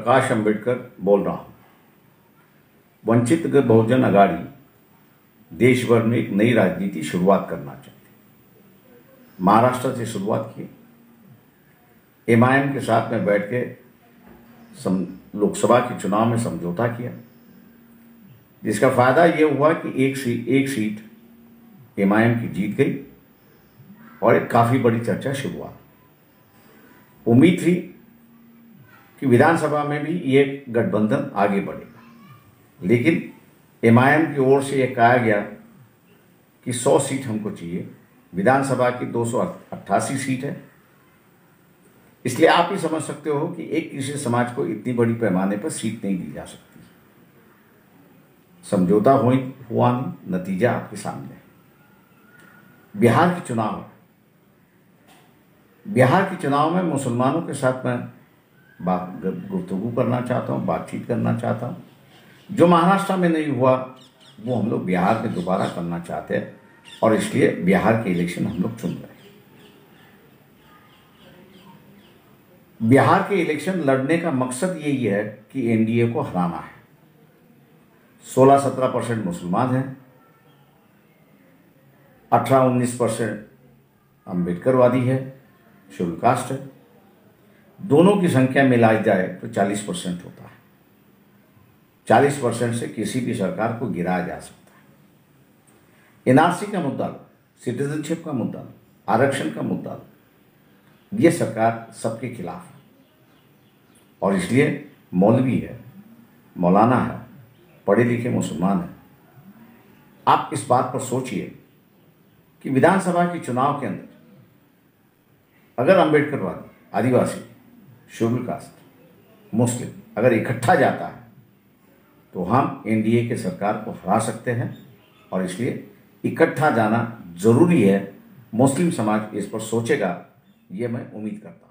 प्रकाश अंबेडकर बोल रहा हूँ। वंचित बहुजन अघाड़ी देश भर में एक नई राजनीति शुरुआत करना चाहती है। महाराष्ट्र से शुरुआत की, एमआईएम के साथ में बैठ के लोकसभा के चुनाव में समझौता किया, जिसका फायदा ये हुआ कि एक सीट एमआईएम की जीत गई और एक काफी बड़ी चर्चा शुरू हुआ। उम्मीद थी कि विधानसभा में भी ये गठबंधन आगे बढ़ेगा, लेकिन एमआईएम की ओर से यह कहा गया कि 100 सीट हमको चाहिए। विधानसभा की 288 सीट है, इसलिए आप ही समझ सकते हो कि एक कृषि समाज को इतनी बड़ी पैमाने पर सीट नहीं दी जा सकती। समझौता हुआ नहीं, नतीजा आपके सामने है। बिहार के चुनाव में मुसलमानों के साथ मैं गुफ्तगू करना चाहता हूँ, बातचीत करना चाहता हूँ। जो महाराष्ट्र में नहीं हुआ वो हम लोग बिहार में दोबारा करना चाहते हैं, और इसलिए बिहार के इलेक्शन हम लोग चुन रहे हैं। बिहार के इलेक्शन लड़ने का मकसद यही है कि एनडीए को हराना है। 16-17% मुसलमान हैं, 18-19% अम्बेडकरवादी है, शेड्यूल कास्ट है। दोनों की संख्या मिलाई जाए तो 40% होता है। 40% से किसी भी सरकार को गिराया जा सकता है। एनआरसी का मुद्दा, सिटीजनशिप का मुद्दा, आरक्षण का मुद्दा, ये सरकार सबके खिलाफ है, और इसलिए मौलवी है, मौलाना है, पढ़े लिखे मुसलमान हैं। आप इस बात पर सोचिए कि विधानसभा के चुनाव के अंदर अगर अम्बेडकरवादी, आदिवासी, शेड्यूल कास्ट, मुस्लिम अगर इकट्ठा जाता है तो हम एनडीए के सरकार को हरा सकते हैं, और इसलिए इकट्ठा जाना जरूरी है। मुस्लिम समाज इस पर सोचेगा, ये मैं उम्मीद करता हूँ।